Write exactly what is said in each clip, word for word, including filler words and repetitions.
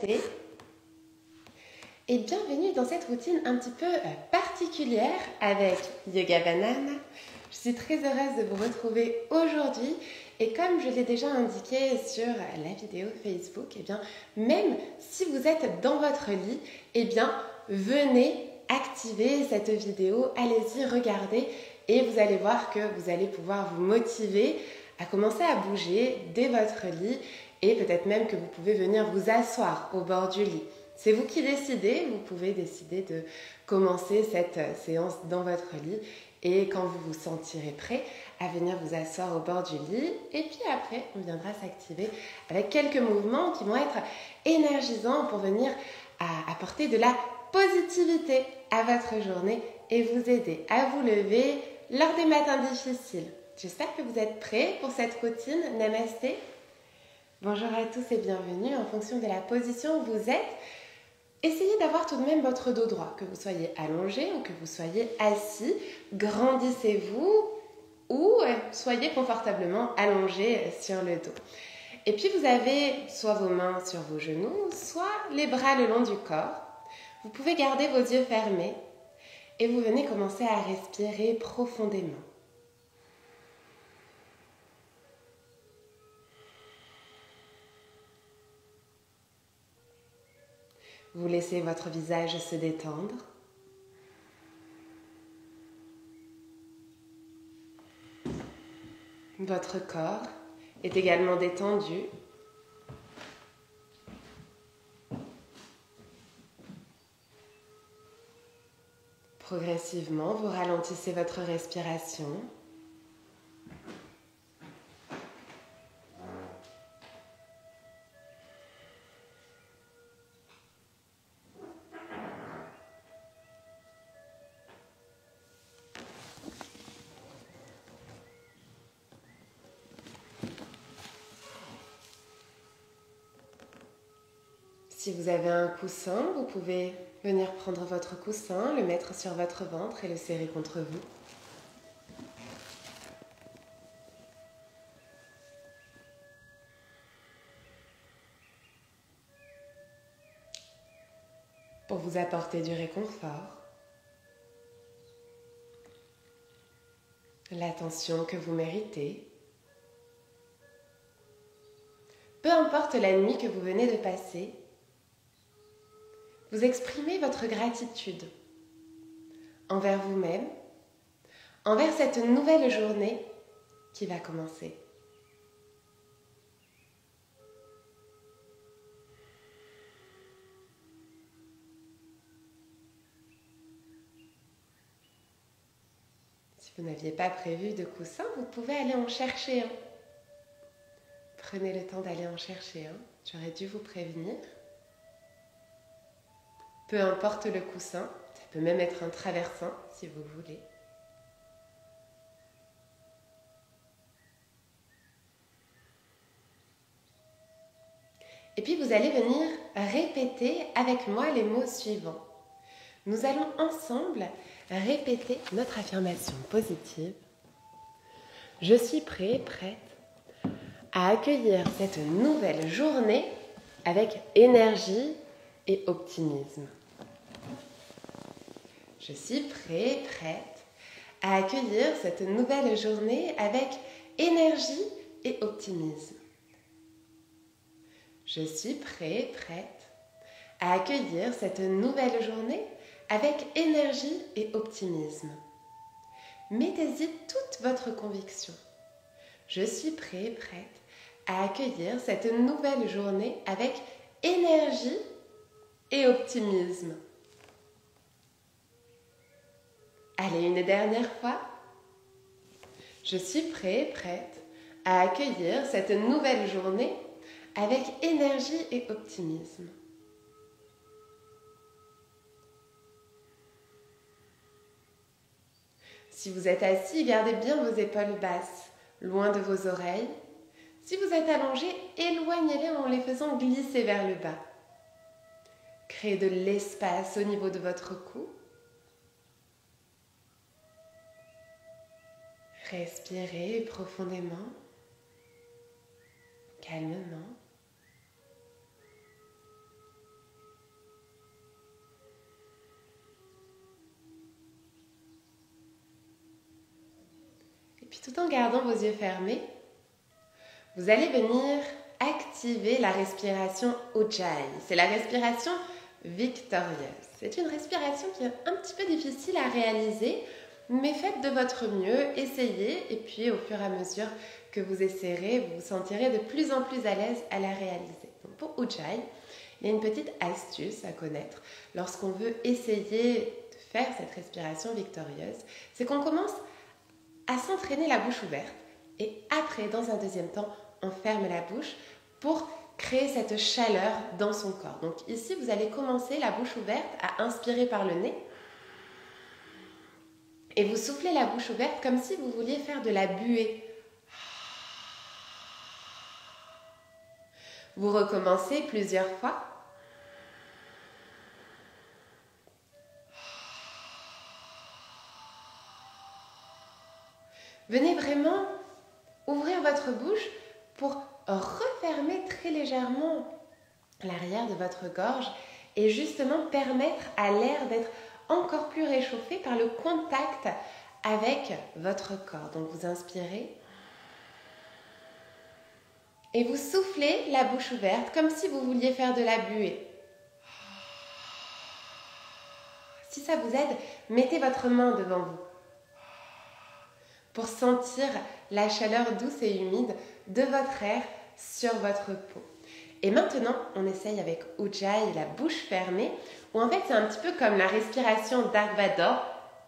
Namasté et bienvenue dans cette routine un petit peu particulière avec Yoga Banane. Je suis très heureuse de vous retrouver aujourd'hui et comme je l'ai déjà indiqué sur la vidéo Facebook, eh bien, même si vous êtes dans votre lit, eh bien, venez activer cette vidéo, allez-y, regardez et vous allez voir que vous allez pouvoir vous motiver à commencer à bouger dès votre lit et peut-être même que vous pouvez venir vous asseoir au bord du lit. C'est vous qui décidez, vous pouvez décider de commencer cette séance dans votre lit et quand vous vous sentirez prêt à venir vous asseoir au bord du lit et puis après on viendra s'activer avec quelques mouvements qui vont être énergisants pour venir à apporter de la positivité à votre journée et vous aider à vous lever lors des matins difficiles. J'espère que vous êtes prêts pour cette routine Namasté. Bonjour à tous et bienvenue. En fonction de la position où vous êtes, essayez d'avoir tout de même votre dos droit, que vous soyez allongé ou que vous soyez assis. Grandissez-vous ou soyez confortablement allongé sur le dos. Et puis vous avez soit vos mains sur vos genoux, soit les bras le long du corps. Vous pouvez garder vos yeux fermés et vous venez commencer à respirer profondément. Vous laissez votre visage se détendre. Votre corps est également détendu. Progressivement, vous ralentissez votre respiration. Si vous avez un coussin, vous pouvez venir prendre votre coussin, le mettre sur votre ventre et le serrer contre vous. Pour vous apporter du réconfort, l'attention que vous méritez. Peu importe la nuit que vous venez de passer, vous exprimez votre gratitude envers vous-même, envers cette nouvelle journée qui va commencer. Si vous n'aviez pas prévu de coussin, vous pouvez aller en chercher un. Prenez le temps d'aller en chercher un. J'aurais dû vous prévenir. Peu importe le coussin, ça peut même être un traversin si vous voulez. Et puis vous allez venir répéter avec moi les mots suivants. Nous allons ensemble répéter notre affirmation positive. Je suis prêt, prête à accueillir cette nouvelle journée avec énergie et optimisme. Je suis prêt, prête à accueillir cette nouvelle journée avec énergie et optimisme. Je suis prêt, prête à accueillir cette nouvelle journée avec énergie et optimisme. Mettez-y toute votre conviction. Je suis prêt, prête à accueillir cette nouvelle journée avec énergie et optimisme. Allez, une dernière fois. Je suis prêt, prête à accueillir cette nouvelle journée avec énergie et optimisme. Si vous êtes assis, gardez bien vos épaules basses, loin de vos oreilles. Si vous êtes allongé, éloignez-les en les faisant glisser vers le bas. Créez de l'espace au niveau de votre cou. Respirez profondément, calmement. Puis tout en gardant vos yeux fermés, vous allez venir activer la respiration Ujjayi. C'est la respiration victorieuse. C'est une respiration qui est un petit peu difficile à réaliser, mais faites de votre mieux, essayez, et puis au fur et à mesure que vous essayerez, vous vous sentirez de plus en plus à l'aise à la réaliser. Donc pour Ujjayi, il y a une petite astuce à connaître lorsqu'on veut essayer de faire cette respiration victorieuse, c'est qu'on commence à s'entraîner la bouche ouverte et après, dans un deuxième temps, on ferme la bouche pour créer cette chaleur dans son corps. Donc ici, vous allez commencer la bouche ouverte à inspirer par le nez et vous soufflez la bouche ouverte comme si vous vouliez faire de la buée. Vous recommencez plusieurs fois. Venez vraiment ouvrir votre bouche pour refermer très légèrement l'arrière de votre gorge et justement permettre à l'air d'être encore plus réchauffé par le contact avec votre corps. Donc vous inspirez et vous soufflez la bouche ouverte comme si vous vouliez faire de la buée. Si ça vous aide, mettez votre main devant vous pour sentir la chaleur douce et humide de votre air sur votre peau. Et maintenant, on essaye avec Ujjayi, la bouche fermée, où en fait c'est un petit peu comme la respiration Dark Vador,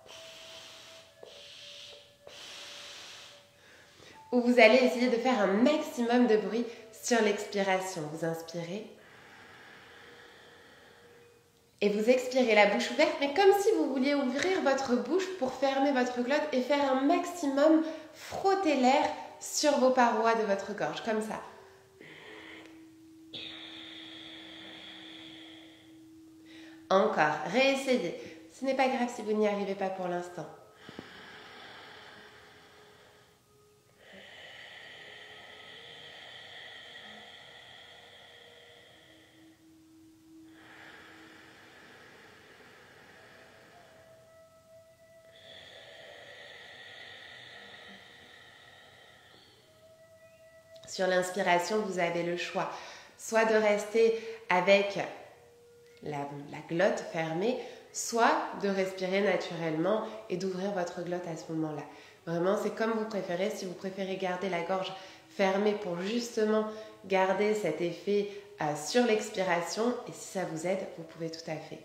où vous allez essayer de faire un maximum de bruit sur l'expiration. Vous inspirez et vous expirez la bouche ouverte, mais comme si vous vouliez ouvrir votre bouche pour fermer votre glotte et faire un maximum, frotter l'air sur vos parois de votre gorge, comme ça. Encore, réessayez. Ce n'est pas grave si vous n'y arrivez pas pour l'instant. Sur l'inspiration, vous avez le choix, soit de rester avec la, la glotte fermée, soit de respirer naturellement et d'ouvrir votre glotte à ce moment-là. Vraiment, c'est comme vous préférez. Si vous préférez garder la gorge fermée pour justement garder cet effet euh, sur l'expiration, et si ça vous aide, vous pouvez tout à fait.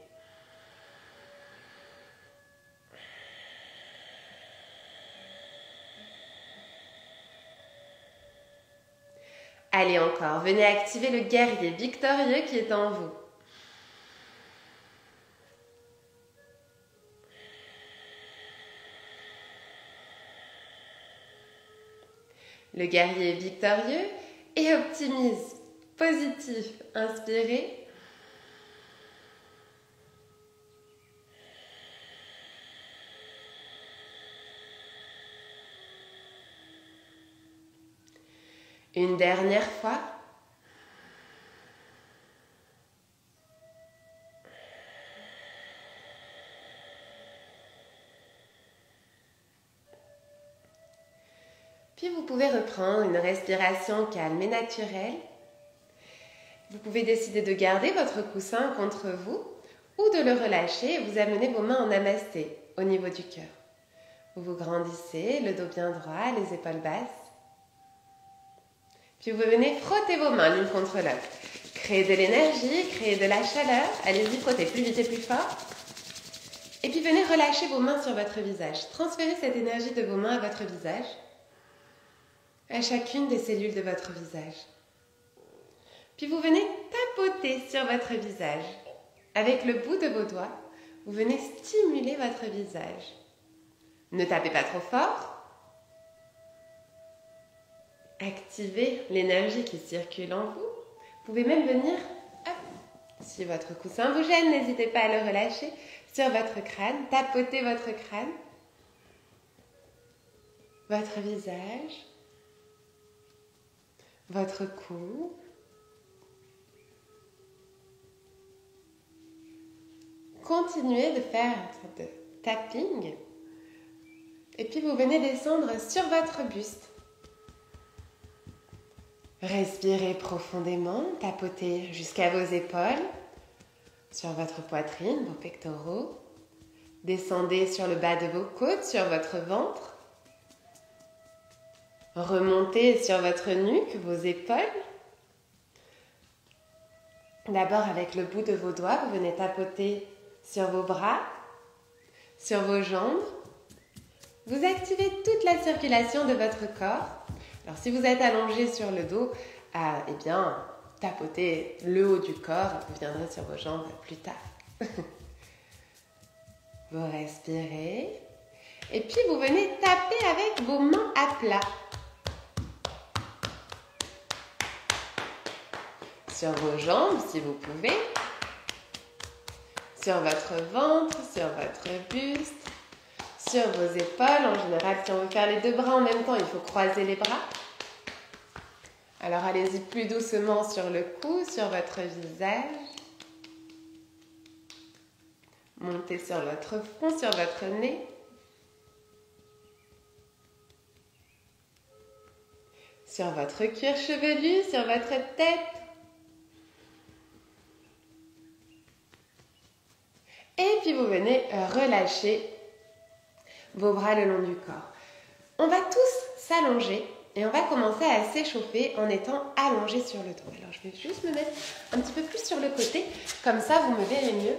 Allez encore, venez activer le guerrier victorieux qui est en vous. Le guerrier victorieux et optimiste, positif, inspiré. Une dernière fois. Puis vous pouvez reprendre une respiration calme et naturelle. Vous pouvez décider de garder votre coussin contre vous ou de le relâcher et vous amener vos mains en namasté au niveau du cœur. Vous vous grandissez, le dos bien droit, les épaules basses. Puis vous venez frotter vos mains l'une contre l'autre. Créez de l'énergie, créez de la chaleur. Allez-y, frottez plus vite et plus fort. Et puis venez relâcher vos mains sur votre visage. Transférez cette énergie de vos mains à votre visage, à chacune des cellules de votre visage. Puis vous venez tapoter sur votre visage. Avec le bout de vos doigts, vous venez stimuler votre visage. Ne tapez pas trop fort. Activez l'énergie qui circule en vous. Vous pouvez même venir, hop, si votre coussin vous gêne, n'hésitez pas à le relâcher sur votre crâne. Tapotez votre crâne, votre visage, votre cou. Continuez de faire un sorte de tapping Et puis vous venez descendre sur votre buste. Respirez profondément, tapotez jusqu'à vos épaules, sur votre poitrine, vos pectoraux. Descendez sur le bas de vos côtes, sur votre ventre. Remontez sur votre nuque, vos épaules. D'abord, avec le bout de vos doigts, vous venez tapoter sur vos bras, sur vos jambes. Vous activez toute la circulation de votre corps. Alors, si vous êtes allongé sur le dos, ah, eh bien, tapotez le haut du corps. Vous viendrez sur vos jambes plus tard. Vous respirez. Et puis, vous venez taper avec vos mains à plat. Sur vos jambes, si vous pouvez. Sur votre ventre, sur votre buste. Sur vos épaules. En général, si on veut faire les deux bras en même temps, il faut croiser les bras. Alors, allez-y plus doucement sur le cou, sur votre visage. Montez sur votre front, sur votre nez. Sur votre cuir chevelu, sur votre tête. Et puis vous venez relâcher vos bras le long du corps. On va tous s'allonger et on va commencer à s'échauffer en étant allongés sur le dos. Alors je vais juste me mettre un petit peu plus sur le côté, comme ça vous me verrez mieux.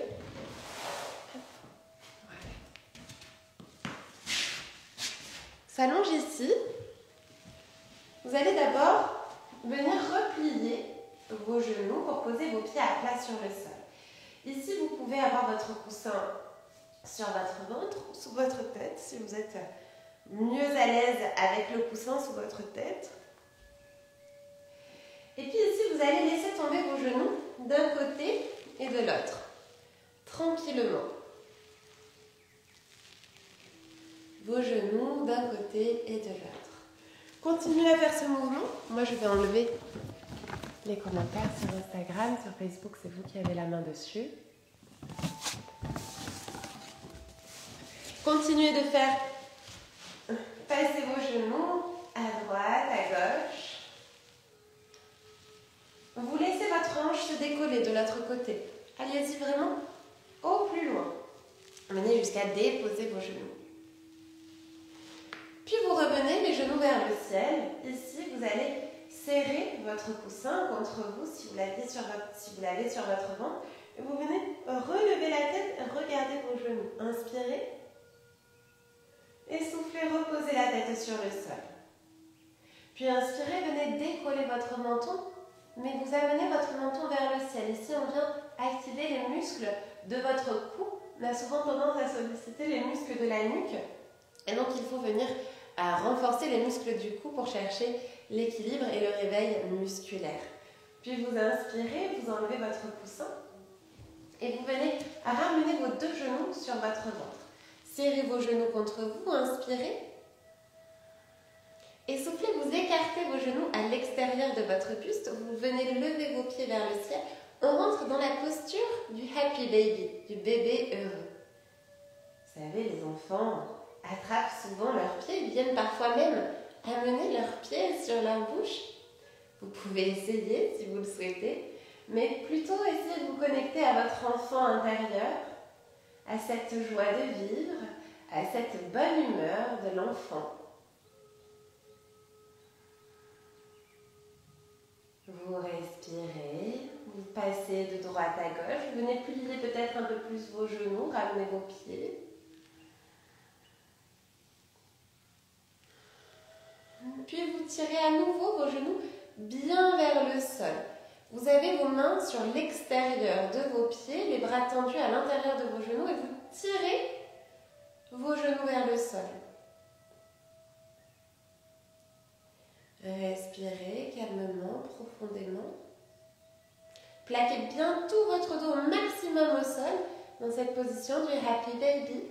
S'allonge ici. Vous allez d'abord venir replier vos genoux pour poser vos pieds à plat sur le sol. Ici, vous pouvez avoir votre coussin sur votre ventre ou sous votre tête, si vous êtes mieux à l'aise avec le coussin sous votre tête. Et puis ici, vous allez laisser tomber vos genoux d'un côté et de l'autre, tranquillement. Vos genoux d'un côté et de l'autre. Continuez à faire ce mouvement. Moi, je vais enlever les commentaires sur Instagram, sur Facebook, c'est vous qui avez la main dessus. Continuez de faire passer vos genoux à droite, à gauche. Vous laissez votre hanche se décoller de l'autre côté. Allez-y vraiment au plus loin. Venez jusqu'à déposer vos genoux. Puis vous revenez les genoux vers le ciel. Ici, vous allez serrez votre coussin contre vous si vous l'avez sur votre, si vous l'avez sur votre ventre. Et vous venez relever la tête et regarder vos genoux. Inspirez. Et soufflez, reposez la tête sur le sol. Puis inspirez, venez décoller votre menton, mais vous amenez votre menton vers le ciel. Ici, on vient activer les muscles de votre cou. On a souvent tendance à solliciter les muscles de la nuque. Et donc, il faut venir à renforcer les muscles du cou pour chercher l'équilibre et le réveil musculaire. Puis vous inspirez, vous enlevez votre coussin et vous venez à ramener vos deux genoux sur votre ventre. Serrez vos genoux contre vous, inspirez. Et soufflez, vous écartez vos genoux à l'extérieur de votre buste. Vous venez lever vos pieds vers le ciel. On rentre dans la posture du happy baby, du bébé heureux. Vous savez, les enfants attrapent souvent leurs pieds, ils viennent parfois même amener leurs pieds sur leur bouche. Vous pouvez essayer si vous le souhaitez, mais plutôt essayez de vous connecter à votre enfant intérieur, à cette joie de vivre, à cette bonne humeur de l'enfant. Vous respirez, vous passez de droite à gauche, vous venez plier peut-être un peu plus vos genoux, ramenez vos pieds. Puis vous tirez à nouveau vos genoux bien vers le sol. Vous avez vos mains sur l'extérieur de vos pieds, les bras tendus à l'intérieur de vos genoux et vous tirez vos genoux vers le sol. Respirez calmement, profondément. Plaquez bien tout votre dos au maximum au sol dans cette position du Happy Baby.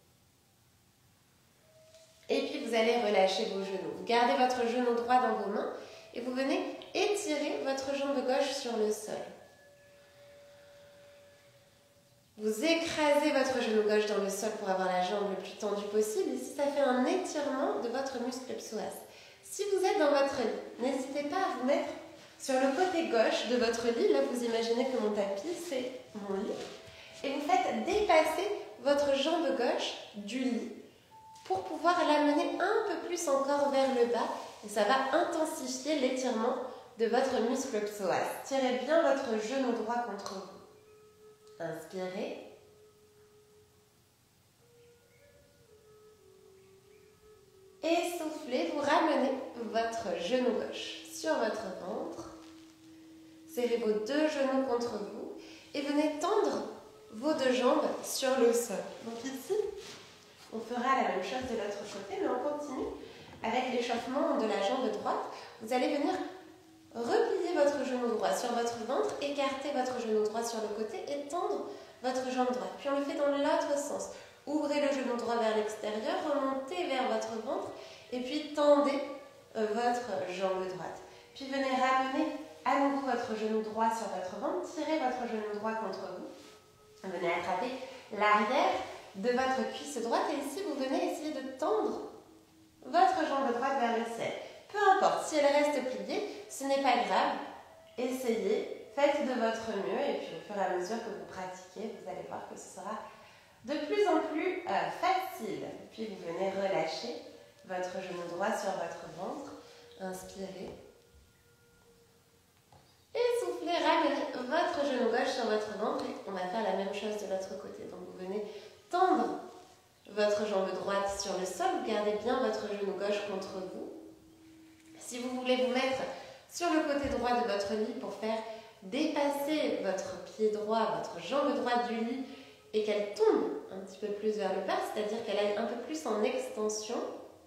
Et puis vous allez relâcher vos genoux. Vous gardez votre genou droit dans vos mains et vous venez étirer votre jambe gauche sur le sol. Vous écrasez votre genou gauche dans le sol pour avoir la jambe le plus tendue possible. Ici, ça fait un étirement de votre muscle psoas. Si vous êtes dans votre lit, n'hésitez pas à vous mettre sur le côté gauche de votre lit. Là, vous imaginez que mon tapis, c'est mon lit. Et vous faites dépasser votre jambe gauche du lit pour pouvoir l'amener un peu plus encore vers le bas. Et ça va intensifier l'étirement de votre muscle psoas. Tirez bien votre genou droit contre vous. Inspirez. Et soufflez, vous ramenez votre genou gauche sur votre ventre. Serrez vos deux genoux contre vous et venez tendre vos deux jambes sur le sol. Donc ici, on fera la même chose de l'autre côté, mais on continue avec l'échauffement de la jambe droite. Vous allez venir replier votre genou droit sur votre ventre, écarter votre genou droit sur le côté et tendre votre jambe droite. Puis on le fait dans l'autre sens. Ouvrez le genou droit vers l'extérieur, remontez vers votre ventre et puis tendez votre jambe droite. Puis venez ramener à nouveau votre genou droit sur votre ventre, tirez votre genou droit contre vous. Venez attraper l'arrière de votre cuisse droite et ici vous venez essayer de tendre votre jambe droite vers le ciel. Peu importe, si elle reste pliée, ce n'est pas grave. Essayez, faites de votre mieux et puis au fur et à mesure que vous pratiquez, vous allez voir que ce sera de plus en plus euh, facile. Puis vous venez relâcher votre genou droit sur votre ventre. Inspirez. Et soufflez, ramenez votre genou gauche sur votre ventre. Et on va faire la même chose de l'autre côté. Donc vous venez tendre votre jambe droite sur le sol. Vous gardez bien votre genou gauche contre vous. Si vous voulez vous mettre sur le côté droit de votre lit pour faire dépasser votre pied droit, votre jambe droite du lit et qu'elle tombe un petit peu plus vers le bas, c'est-à-dire qu'elle aille un peu plus en extension,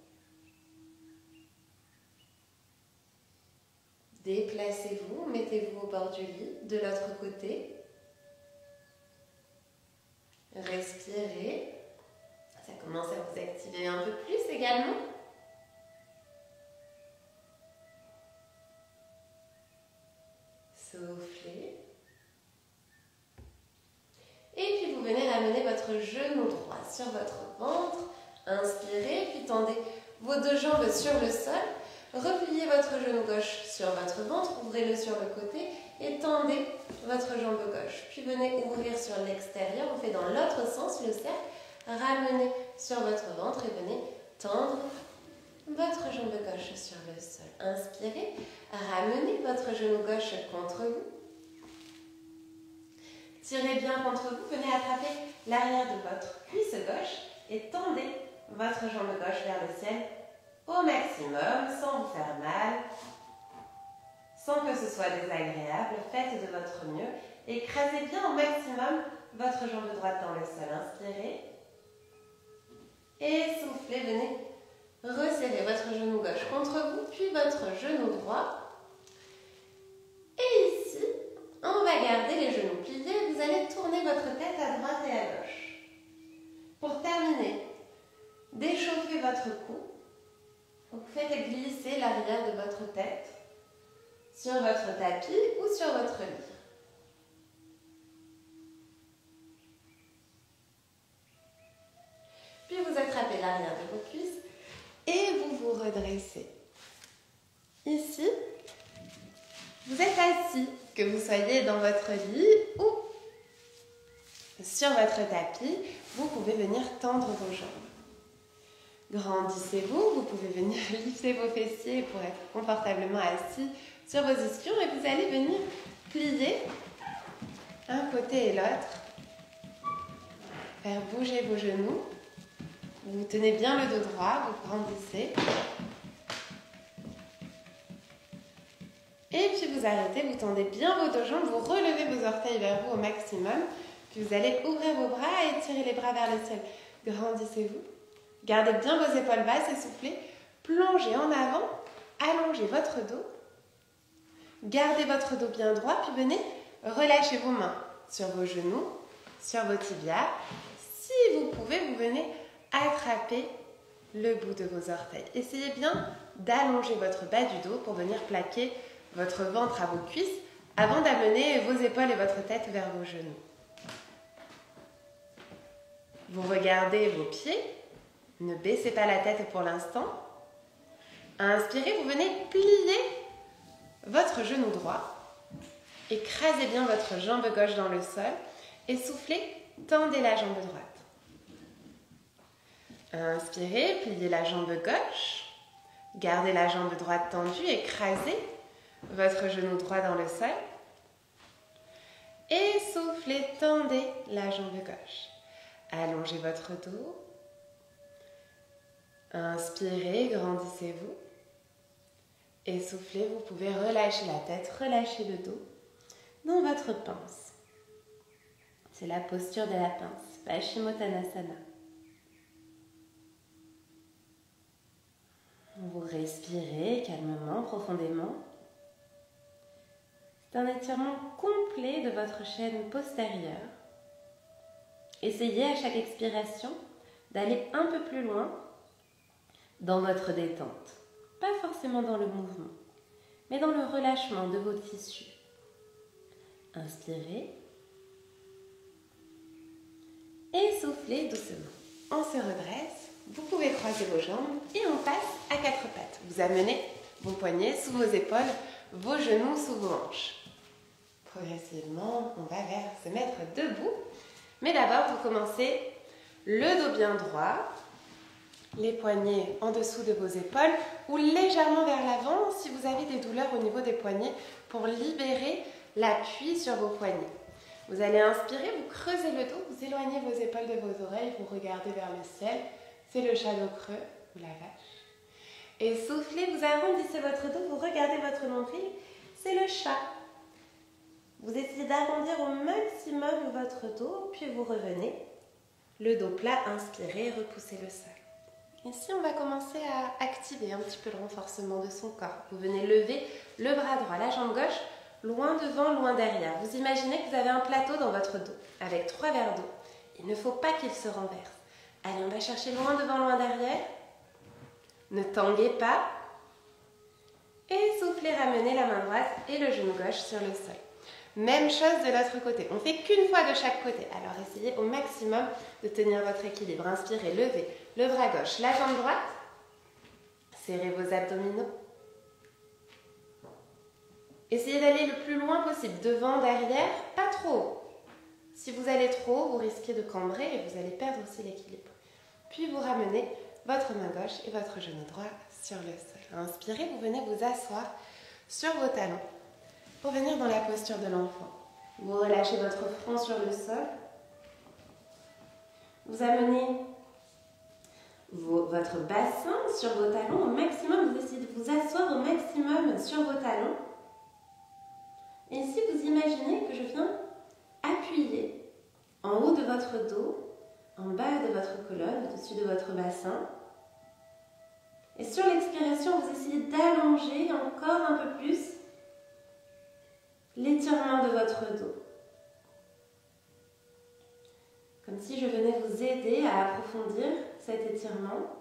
déplacez-vous, mettez-vous au bord du lit, de l'autre côté. Respirez. Ça commence à vous activer un peu plus également. Soufflez. Et puis vous venez ramener votre genou droit sur votre ventre. Inspirez, puis tendez vos deux jambes sur le sol. Repliez votre genou gauche sur votre ventre, ouvrez-le sur le côté et tendez votre jambe gauche. Puis venez ouvrir sur l'extérieur, on fait dans l'autre sens le cercle. Ramenez sur votre ventre et venez tendre votre jambe gauche sur le sol. Inspirez, ramenez votre genou gauche contre vous. Tirez bien contre vous, venez attraper l'arrière de votre cuisse gauche et tendez votre jambe gauche vers le ciel au maximum, sans vous faire mal, sans que ce soit désagréable. Faites de votre mieux. Écrasez bien au maximum votre jambe droite dans le sol. Inspirez. Et soufflez, venez resserrer votre genou gauche contre vous, puis votre genou droit. Et ici, on va garder les genoux pliés. Vous allez tourner votre tête à droite et à gauche. Pour terminer, d'échauffer votre cou. Vous faites glisser l'arrière de votre tête sur votre tapis ou sur votre lit. Puis vous attrapez l'arrière de vos cuisses et vous vous redressez. Ici, vous êtes assis, que vous soyez dans votre lit ou sur votre tapis, vous pouvez venir tendre vos jambes. Grandissez-vous, vous pouvez venir lifter vos fessiers pour être confortablement assis sur vos ischions et vous allez venir plier un côté et l'autre, faire bouger vos genoux. Vous tenez bien le dos droit, vous grandissez. Et puis vous arrêtez, vous tendez bien vos deux jambes, vous relevez vos orteils vers vous au maximum. Puis vous allez ouvrir vos bras et tirer les bras vers le ciel. Grandissez-vous. Gardez bien vos épaules basses et soufflez. Plongez en avant, allongez votre dos. Gardez votre dos bien droit, puis venez relâcher vos mains sur vos genoux, sur vos tibias. Si vous pouvez, vous venez attraper le bout de vos orteils. Essayez bien d'allonger votre bas du dos pour venir plaquer votre ventre à vos cuisses avant d'amener vos épaules et votre tête vers vos genoux. Vous regardez vos pieds. Ne baissez pas la tête pour l'instant. Inspirez, vous venez plier votre genou droit. Écrasez bien votre jambe gauche dans le sol. Et soufflez, tendez la jambe droite. Inspirez, pliez la jambe gauche. Gardez la jambe droite tendue, écrasez votre genou droit dans le sol. Et soufflez, tendez la jambe gauche. Allongez votre dos. Inspirez, grandissez-vous. Et soufflez, vous pouvez relâcher la tête, relâcher le dos dans votre pince. C'est la posture de la pince, Paschimottanasana. Vous respirez calmement, profondément. C'est un étirement complet de votre chaîne postérieure. Essayez à chaque expiration d'aller un peu plus loin dans votre détente. Pas forcément dans le mouvement, mais dans le relâchement de vos tissus. Inspirez. Et soufflez doucement. On se redresse. Vous pouvez croiser vos jambes et on passe à quatre pattes. Vous amenez vos poignets sous vos épaules, vos genoux sous vos hanches. Progressivement, on va vers se mettre debout. Mais d'abord, vous commencez le dos bien droit, les poignets en dessous de vos épaules ou légèrement vers l'avant si vous avez des douleurs au niveau des poignets pour libérer l'appui sur vos poignets. Vous allez inspirer, vous creusez le dos, vous éloignez vos épaules de vos oreilles, vous regardez vers le ciel. C'est le shadow creux ou la vache. Et soufflez, vous arrondissez votre dos, vous regardez votre nombril, c'est le chat. Vous essayez d'arrondir au maximum votre dos, puis vous revenez. Le dos plat, inspirez, repoussez le sol. Ici, on va commencer à activer un petit peu le renforcement de son corps. Vous venez lever le bras droit, la jambe gauche, loin devant, loin derrière. Vous imaginez que vous avez un plateau dans votre dos, avec trois verres d'eau. Il ne faut pas qu'il se renverse. Allez, on va chercher loin devant, loin derrière. Ne tanguez pas. Et soufflez, ramenez la main droite et le genou gauche sur le sol. Même chose de l'autre côté. On ne fait qu'une fois de chaque côté. Alors, essayez au maximum de tenir votre équilibre. Inspirez, levez le bras gauche, la jambe droite. Serrez vos abdominaux. Essayez d'aller le plus loin possible. Devant, derrière, pas trop haut. Si vous allez trop haut, vous risquez de cambrer et vous allez perdre aussi l'équilibre. Puis vous ramenez votre main gauche et votre genou droit sur le sol. Inspirez, vous venez vous asseoir sur vos talons pour venir dans la posture de l'enfant. Vous relâchez votre front sur le sol. Vous amenez vos, votre bassin sur vos talons au maximum. Vous essayez de vous asseoir au maximum sur vos talons. Et ici, vous imaginez que je viens appuyer en haut de votre dos, en bas de votre colonne, au-dessus de votre bassin. Et sur l'expiration, vous essayez d'allonger encore un peu plus l'étirement de votre dos. Comme si je venais vous aider à approfondir cet étirement.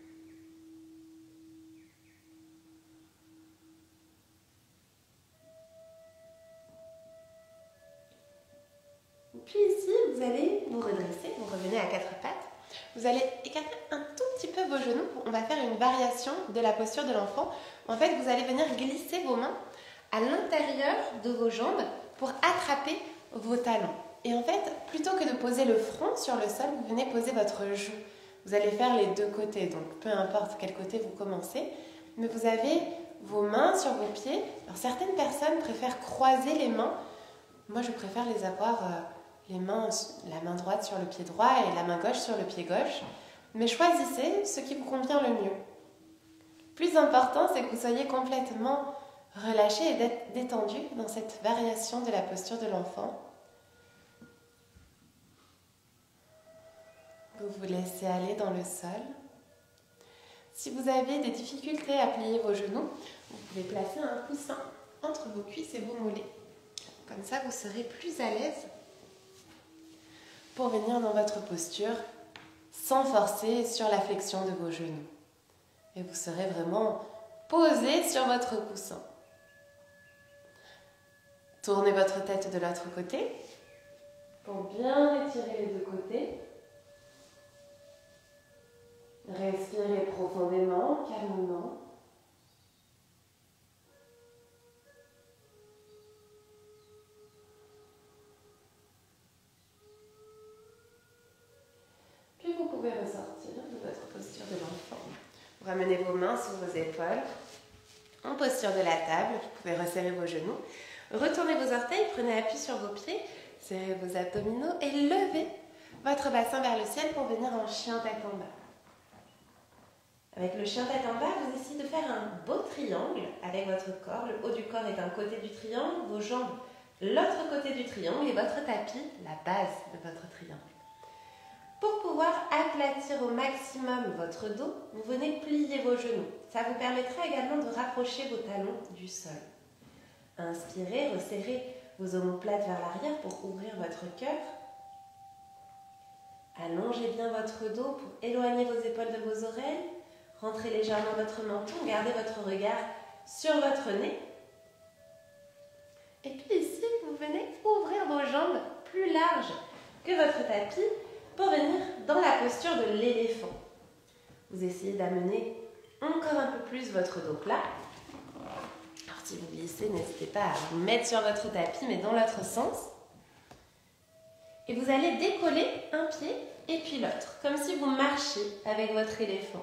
Puis ici, vous allez vous redresser, vous revenez à quatre pattes. Vous allez écarter un tout petit peu vos genoux. On va faire une variation de la posture de l'enfant. En fait, vous allez venir glisser vos mains à l'intérieur de vos jambes pour attraper vos talons. Et en fait, plutôt que de poser le front sur le sol, vous venez poser votre joue. Vous allez faire les deux côtés, donc peu importe quel côté vous commencez. Mais vous avez vos mains sur vos pieds. Alors certaines personnes préfèrent croiser les mains. Moi, je préfère les avoir... Euh, les mains, la main droite sur le pied droit et la main gauche sur le pied gauche. Mais choisissez ce qui vous convient le mieux. Le plus important, c'est que vous soyez complètement relâché et détendu dans cette variation de la posture de l'enfant. Vous vous laissez aller dans le sol. Si vous avez des difficultés à plier vos genoux, vous pouvez placer un coussin entre vos cuisses et vos mollets. Comme ça, vous serez plus à l'aise pour venir dans votre posture sans forcer sur la flexion de vos genoux. Et vous serez vraiment posé sur votre coussin. Tournez votre tête de l'autre côté pour bien étirer les deux côtés. Respirez profondément, calmement. Puis vous pouvez ressortir de votre posture de l'enfant. Vous ramenez vos mains sur vos épaules. En posture de la table, vous pouvez resserrer vos genoux. Retournez vos orteils, prenez appui sur vos pieds, serrez vos abdominaux et levez votre bassin vers le ciel pour venir en chien tête en bas. Avec le chien tête en bas, vous essayez de faire un beau triangle avec votre corps. Le haut du corps est un côté du triangle, vos jambes l'autre côté du triangle et votre tapis la base de votre triangle. Pour pouvoir aplatir au maximum votre dos, vous venez plier vos genoux. Ça vous permettra également de rapprocher vos talons du sol. Inspirez, resserrez vos omoplates vers l'arrière pour ouvrir votre cœur. Allongez bien votre dos pour éloigner vos épaules de vos oreilles. Rentrez légèrement votre menton, gardez votre regard sur votre nez. Et puis ici, vous venez ouvrir vos jambes plus larges que votre tapis pour venir dans la posture de l'éléphant. Vous essayez d'amener encore un peu plus votre dos plat. Alors si vous glissez, n'hésitez pas à vous mettre sur votre tapis, mais dans l'autre sens. Et vous allez décoller un pied et puis l'autre, comme si vous marchiez avec votre éléphant.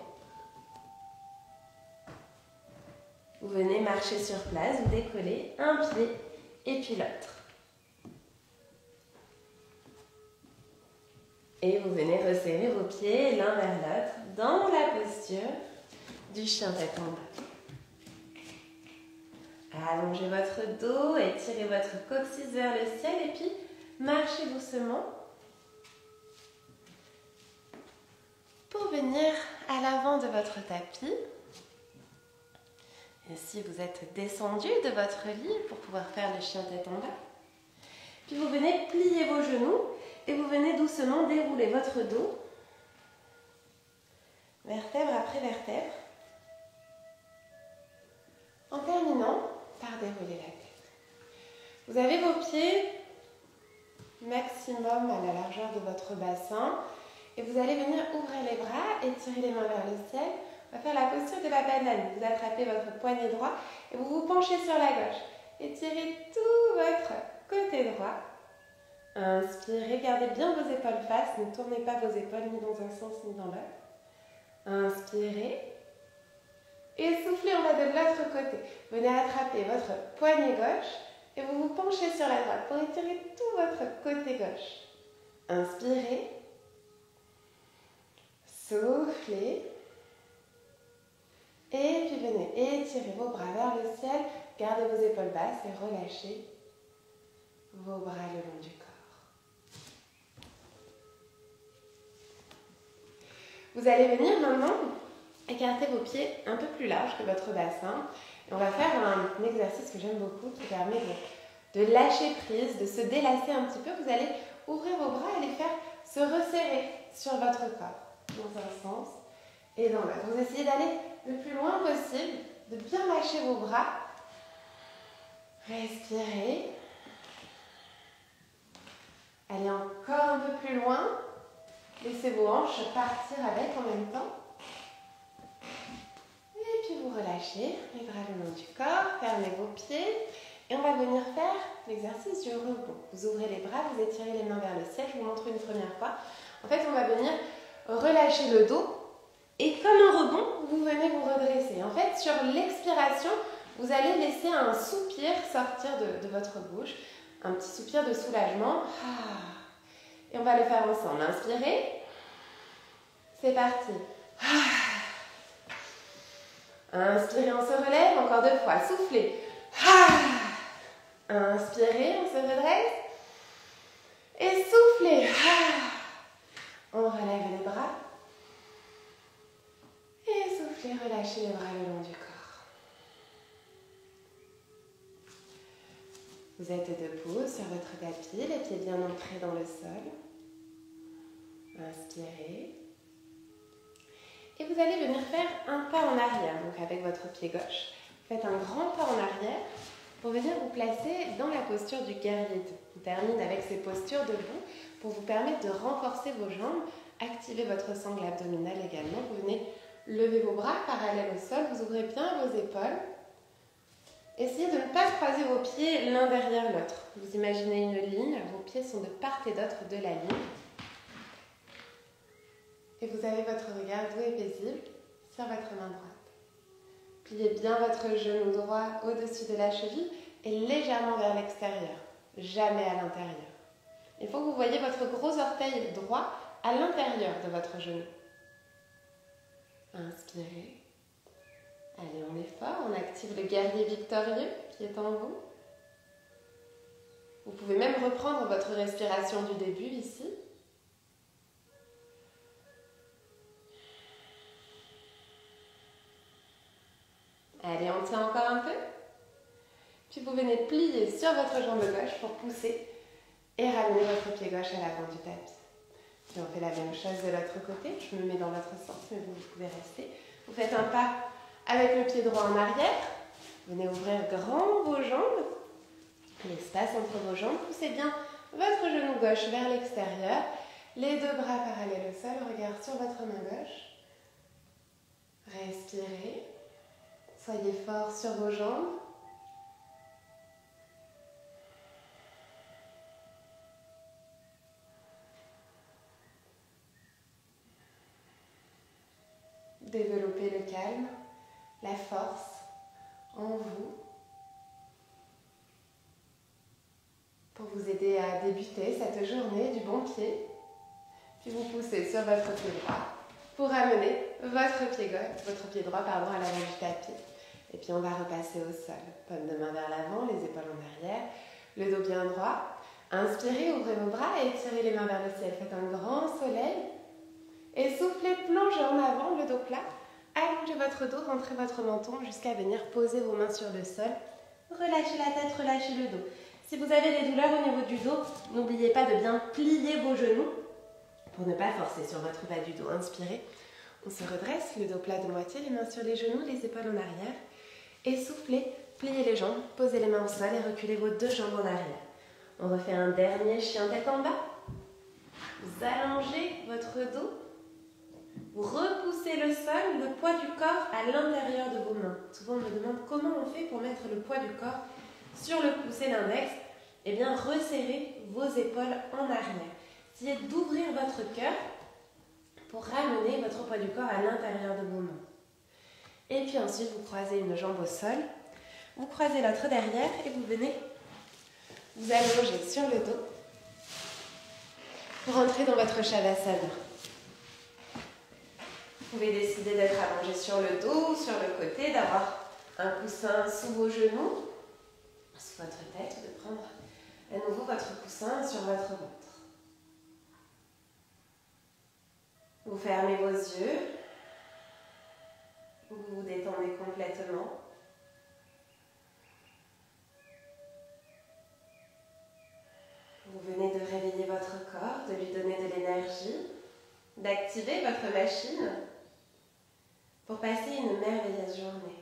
Vous venez marcher sur place, vous décollez un pied et puis l'autre. Et vous venez resserrer vos pieds l'un vers l'autre dans la posture du chien tête en bas. Allongez votre dos, étirez votre coccyx vers le ciel et puis marchez doucement pour venir à l'avant de votre tapis. Et si vous êtes descendu de votre lit pour pouvoir faire le chien tête en bas. Puis vous venez plier vos genoux et vous venez doucement dérouler votre dos, vertèbre après vertèbre, en terminant par dérouler la tête. Vous avez vos pieds maximum à la largeur de votre bassin et vous allez venir ouvrir les bras et tirer les mains vers le ciel. On va faire la posture de la banane. Vous attrapez votre poignet droit et vous vous penchez sur la gauche. Étirez tout votre côté droit. Inspirez, gardez bien vos épaules basses. Ne tournez pas vos épaules ni dans un sens ni dans l'autre. Inspirez. Et soufflez, on va de l'autre côté. Venez attraper votre poignet gauche et vous vous penchez sur la droite pour étirer tout votre côté gauche. Inspirez. Soufflez. Et puis venez étirer vos bras vers le ciel, gardez vos épaules basses et relâchez vos bras le long du corps. Vous allez venir maintenant écarter vos pieds un peu plus larges que votre bassin. Et on va faire un exercice que j'aime beaucoup qui permet de, de lâcher prise, de se délasser un petit peu. Vous allez ouvrir vos bras et les faire se resserrer sur votre corps, dans un sens et dans l'autre. Vous essayez d'aller le plus loin possible, de bien lâcher vos bras. Respirez. Allez encore un peu plus loin. Laissez vos hanches partir avec en même temps. Et puis vous relâchez les bras le long du corps, fermez vos pieds. Et on va venir faire l'exercice du rebond. Vous ouvrez les bras, vous étirez les mains vers le ciel. Je vous montre une première fois. En fait, on va venir relâcher le dos. Et comme un rebond, vous venez vous redresser. En fait, sur l'expiration, vous allez laisser un soupir sortir de, de votre bouche. Un petit soupir de soulagement. Et on va le faire ensemble. Inspirez. C'est parti. Inspirez, on se relève. Encore deux fois. Soufflez. Inspirez, on se redresse. Et soufflez. On relève les bras. Et soufflez, relâchez les bras le long du corps. Vous êtes debout sur votre tapis, les pieds bien ancrés dans le sol. Inspirez. Et vous allez venir faire un pas en arrière, donc avec votre pied gauche. Faites un grand pas en arrière pour venir vous placer dans la posture du guerrier. On termine avec ces postures debout pour vous permettre de renforcer vos jambes activez votre sangle abdominale également. Vous venez lever vos bras parallèles au sol, vous ouvrez bien vos épaules. Essayez de ne pas croiser vos pieds l'un derrière l'autre. Vous imaginez une ligne, vos pieds sont de part et d'autre de la ligne. Et vous avez votre regard doux et paisible sur votre main droite. Pliez bien votre genou droit au-dessus de la cheville et légèrement vers l'extérieur, jamais à l'intérieur. Il faut que vous voyez votre gros orteil droit à l'intérieur de votre genou. Inspirez. Allez, on est fort, on active le guerrier victorieux qui est en vous. Vous pouvez même reprendre votre respiration du début ici. Allez, on tient encore un peu. Puis vous venez plier sur votre jambe gauche pour pousser et ramener votre pied gauche à l'avant du tapis. Puis on fait la même chose de l'autre côté. Je me mets dans votre sens, mais vous pouvez rester. Vous faites un pas avec le pied droit en arrière. Venez ouvrir grand vos jambes. L'espace entre vos jambes. Poussez bien votre genou gauche vers l'extérieur. Les deux bras parallèles au sol. Regard sur votre main gauche. Respirez. Soyez fort sur vos jambes. Développez le calme, la force en vous pour vous aider à débuter cette journée du bon pied. Puis vous poussez sur votre pied droit pour amener votre pied gauche, votre pied droit pardon, à l'avant du tapis. Et puis on va repasser au sol. Paume de main vers l'avant, les épaules en arrière, le dos bien droit. Inspirez, ouvrez vos bras et tirez les mains vers le ciel. Faites un grand soleil. Et soufflez, plongez en avant, le dos plat. Allongez votre dos, rentrez votre menton jusqu'à venir poser vos mains sur le sol. Relâchez la tête, relâchez le dos. Si vous avez des douleurs au niveau du dos, n'oubliez pas de bien plier vos genoux pour ne pas forcer sur votre bas du dos. Inspirez, on se redresse, le dos plat de moitié, les mains sur les genoux, les épaules en arrière. Et soufflez, pliez les jambes, posez les mains au sol et reculez vos deux jambes en arrière. On refait un dernier chien tête en bas. Vous allongez votre dos. Vous repoussez le sol, le poids du corps à l'intérieur de vos mains. Souvent on me demande comment on fait pour mettre le poids du corps sur le pouce et l'index. Eh bien, resserrez vos épaules en arrière. Essayez d'ouvrir votre cœur pour ramener votre poids du corps à l'intérieur de vos mains. Et puis ensuite, vous croisez une jambe au sol, vous croisez l'autre derrière et vous venez vous allonger sur le dos pour entrer dans votre Shavasana. Vous pouvez décider d'être allongé sur le dos, sur le côté, d'avoir un coussin sous vos genoux, sous votre tête, de prendre à nouveau votre coussin sur votre ventre. Vous fermez vos yeux, vous vous détendez complètement. Vous venez de réveiller votre corps, de lui donner de l'énergie, d'activer votre machine pour passer une merveilleuse journée.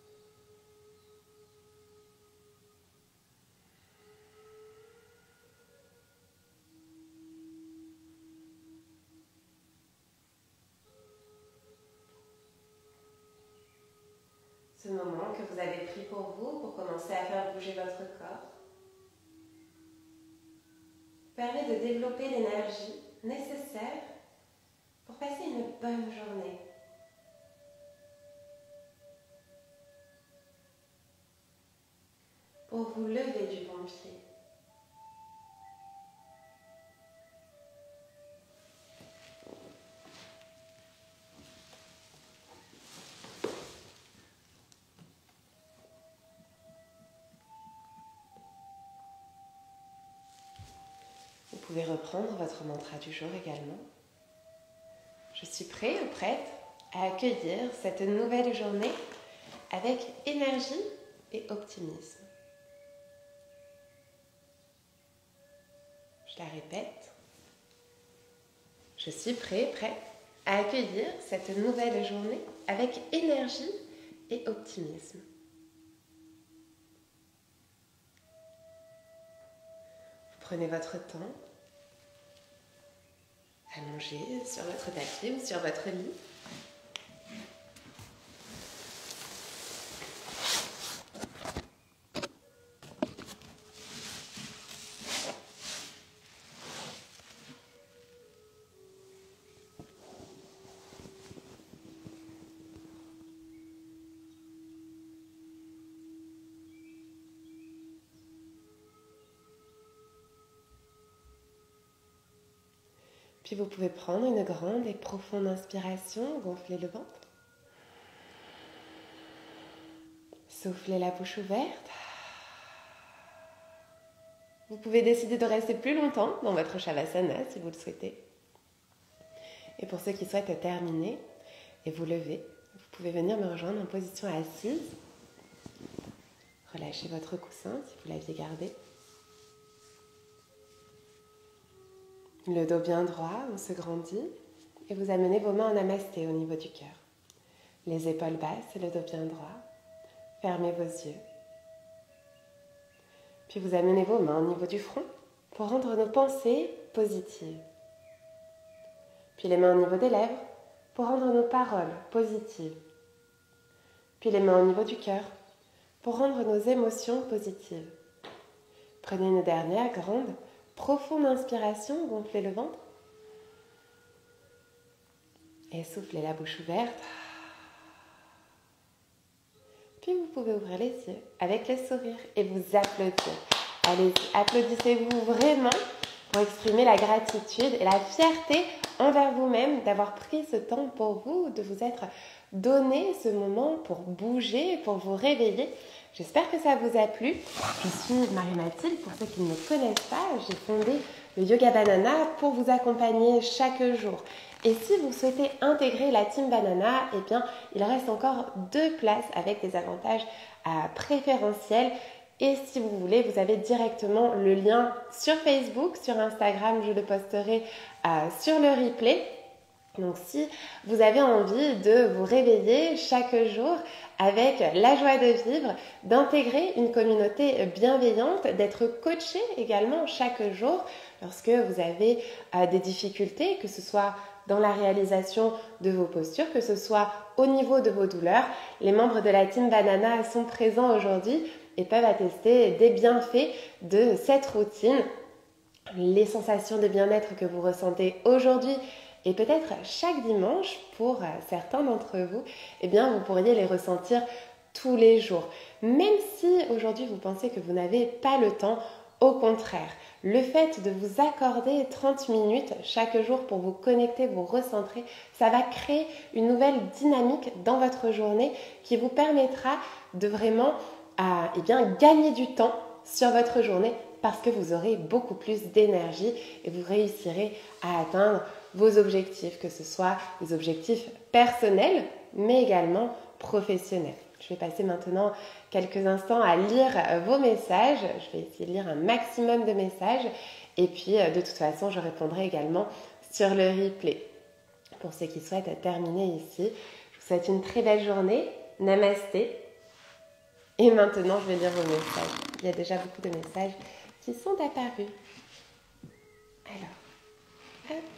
Ce moment que vous avez pris pour vous, pour commencer à faire bouger votre corps, permet de développer l'énergie nécessaire pour passer une bonne journée. Pour vous lever du bon pied. Vous pouvez reprendre votre mantra du jour également. Je suis prêt ou prête à accueillir cette nouvelle journée avec énergie et optimisme. Je la répète. Je suis prêt, prête à accueillir cette nouvelle journée avec énergie et optimisme. Vous prenez votre temps. allongé sur votre tapis ou sur votre lit. Puis vous pouvez prendre une grande et profonde inspiration, gonfler le ventre. Soufflez la bouche ouverte. Vous pouvez décider de rester plus longtemps dans votre Shavasana si vous le souhaitez. Et pour ceux qui souhaitent terminer et vous lever, vous pouvez venir me rejoindre en position assise. Relâchez votre coussin si vous l'aviez gardé. Le dos bien droit, on se grandit et vous amenez vos mains en namasté au niveau du cœur. Les épaules basses et le dos bien droit. Fermez vos yeux. Puis vous amenez vos mains au niveau du front pour rendre nos pensées positives. Puis les mains au niveau des lèvres pour rendre nos paroles positives. Puis les mains au niveau du cœur pour rendre nos émotions positives. Prenez une dernière grande profonde inspiration, gonflez le ventre. Et soufflez la bouche ouverte. Puis vous pouvez ouvrir les yeux avec le sourire et vous applaudir. Allez-y, applaudissez-vous vraiment pour exprimer la gratitude et la fierté envers vous-même d'avoir pris ce temps pour vous, de vous être donné ce moment pour bouger, pour vous réveiller. J'espère que ça vous a plu. Je suis Marie-Mathilde, pour ceux qui ne me connaissent pas, j'ai fondé le Yoga Banana pour vous accompagner chaque jour. Et si vous souhaitez intégrer la Team Banana, eh bien, il reste encore deux places avec des avantages euh, préférentiels. Et si vous voulez, vous avez directement le lien sur Facebook, sur Instagram, je le posterai euh, sur le replay. Donc si vous avez envie de vous réveiller chaque jour avec la joie de vivre, d'intégrer une communauté bienveillante, d'être coaché également chaque jour lorsque vous avez euh, des difficultés, que ce soit dans la réalisation de vos postures, que ce soit au niveau de vos douleurs, les membres de la Team Banana sont présents aujourd'hui et peuvent attester des bienfaits de cette routine. Les sensations de bien-être que vous ressentez aujourd'hui et peut-être chaque dimanche, pour certains d'entre vous, eh bien, vous pourriez les ressentir tous les jours. Même si aujourd'hui vous pensez que vous n'avez pas le temps, au contraire, le fait de vous accorder trente minutes chaque jour pour vous connecter, vous recentrer, ça va créer une nouvelle dynamique dans votre journée qui vous permettra de vraiment euh, eh bien, gagner du temps sur votre journée parce que vous aurez beaucoup plus d'énergie et vous réussirez à atteindre vos objectifs, que ce soit des objectifs personnels, mais également professionnels. Je vais passer maintenant quelques instants à lire vos messages. Je vais essayer de lire un maximum de messages et puis de toute façon, je répondrai également sur le replay. Pour ceux qui souhaitent terminer ici, je vous souhaite une très belle journée. Namasté. Et maintenant, je vais lire vos messages. Il y a déjà beaucoup de messages qui sont apparus. Alors, hop.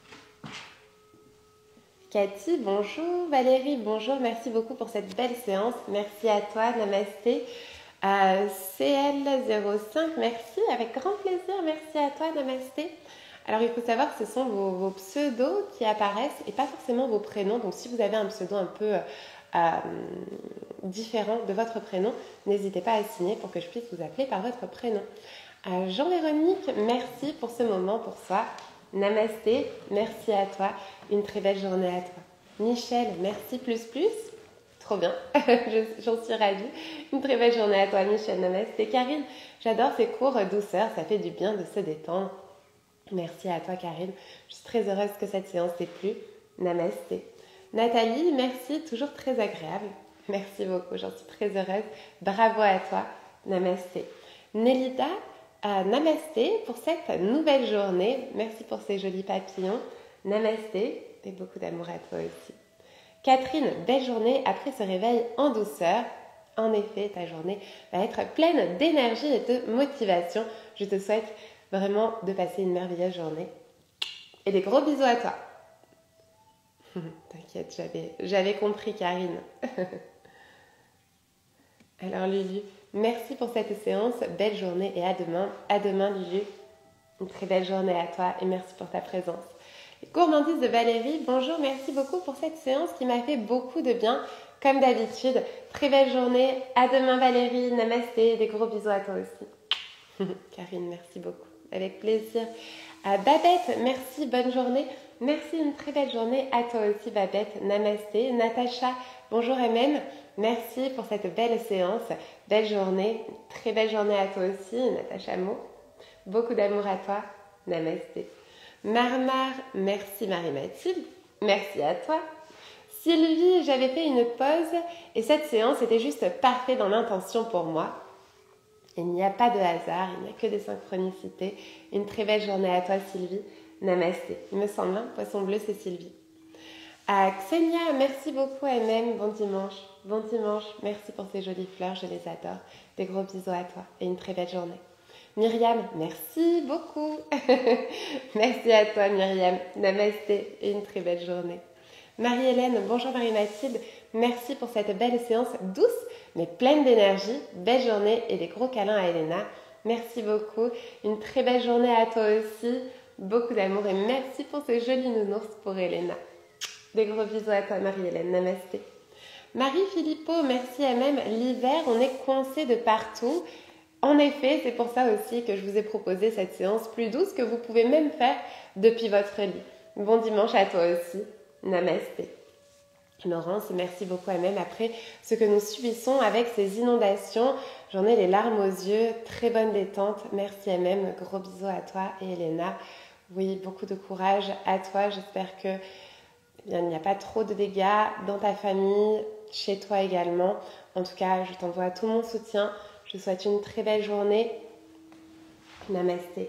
Cathy, bonjour. Valérie, bonjour. Merci beaucoup pour cette belle séance. Merci à toi. Namasté. Euh, C L zéro cinq, merci. Avec grand plaisir. Merci à toi. Namasté. Alors, il faut savoir que ce sont vos, vos pseudos qui apparaissent et pas forcément vos prénoms. Donc, si vous avez un pseudo un peu euh, différent de votre prénom, n'hésitez pas à signer pour que je puisse vous appeler par votre prénom. Euh, Jean-Véronique, merci pour ce moment pour soi. Namasté, merci à toi. Une très belle journée à toi. Michel, merci plus plus. Trop bien, j'en suis ravie. Une très belle journée à toi, Michel. Namasté. Karine, j'adore ces cours douceur, ça fait du bien de se détendre. Merci à toi, Karine. Je suis très heureuse que cette séance t'ait plu. Namasté. Nathalie, merci, toujours très agréable. Merci beaucoup, j'en suis très heureuse. Bravo à toi. Namasté. Nélida, Euh, namasté pour cette nouvelle journée. Merci pour ces jolis papillons. Namasté et beaucoup d'amour à toi aussi. Catherine, belle journée après ce réveil en douceur. En effet, ta journée va être pleine d'énergie et de motivation. Je te souhaite vraiment de passer une merveilleuse journée. et des gros bisous à toi. T'inquiète, j'avais, j'avais compris Karine. Alors Lulu, merci pour cette séance, belle journée et à demain. À demain Lulu, une très belle journée à toi et merci pour ta présence. Les gourmandises de Valérie, bonjour, merci beaucoup pour cette séance qui m'a fait beaucoup de bien, comme d'habitude. Très belle journée, à demain Valérie, namasté, des gros bisous à toi aussi. Karine, merci beaucoup, avec plaisir. À Babette, merci, bonne journée. Merci, une très belle journée à toi aussi Babette, namasté. Natacha, bonjour M M, merci pour cette belle séance, belle journée, très belle journée à toi aussi Natacha Mo. Beaucoup d'amour à toi, namasté. Marmar, merci Marie-Mathilde, merci à toi. Sylvie, j'avais fait une pause et cette séance était juste parfaite dans l'intention pour moi. Il n'y a pas de hasard, il n'y a que des synchronicités. Une très belle journée à toi Sylvie, namasté. Il me semble, hein, poisson bleu c'est Sylvie. À Xenia, merci beaucoup M M, bon dimanche. Bon dimanche, merci pour ces jolies fleurs, je les adore. Des gros bisous à toi et une très belle journée. Myriam, merci beaucoup. Merci à toi Myriam, namasté et une très belle journée. Marie-Hélène, bonjour Marie-Mathilde, merci pour cette belle séance douce mais pleine d'énergie. Belle journée et des gros câlins à Elena. Merci beaucoup, une très belle journée à toi aussi. Beaucoup d'amour et merci pour ce joli nounours pour Elena. Des gros bisous à toi Marie-Hélène, namasté. Marie-Philippot, merci à même. L'hiver, on est coincé de partout. En effet, c'est pour ça aussi que je vous ai proposé cette séance plus douce que vous pouvez même faire depuis votre lit. Bon dimanche à toi aussi. Namasté. Laurence, merci beaucoup à même. Après ce que nous subissons avec ces inondations, j'en ai les larmes aux yeux. Très bonne détente. Merci à même. Gros bisous à toi et Elena. Oui, beaucoup de courage à toi. J'espère que eh bien, il n'y a pas trop de dégâts dans ta famille, chez toi également. En tout cas, je t'envoie tout mon soutien. Je te souhaite une très belle journée. Namasté.